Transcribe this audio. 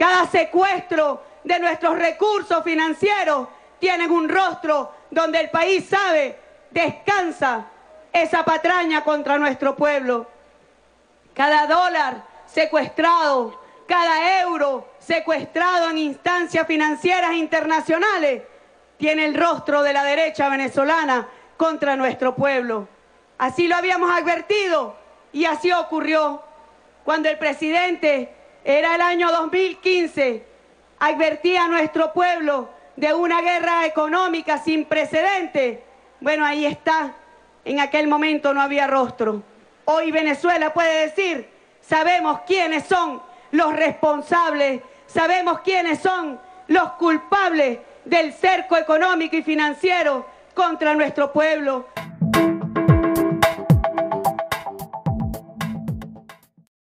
cada secuestro de nuestros recursos financieros tienen un rostro donde el país sabe, descansa esa patraña contra nuestro pueblo. Cada dólar secuestrado, cada euro secuestrado en instancias financieras internacionales tiene el rostro de la derecha venezolana contra nuestro pueblo. Así lo habíamos advertido y así ocurrió. Cuando el presidente, era el año 2015, advertía a nuestro pueblo de una guerra económica sin precedentes, bueno, ahí está, en aquel momento no había rostro. Hoy Venezuela puede decir, sabemos quiénes son los responsables, sabemos quiénes son los culpables del cerco económico y financiero contra nuestro pueblo.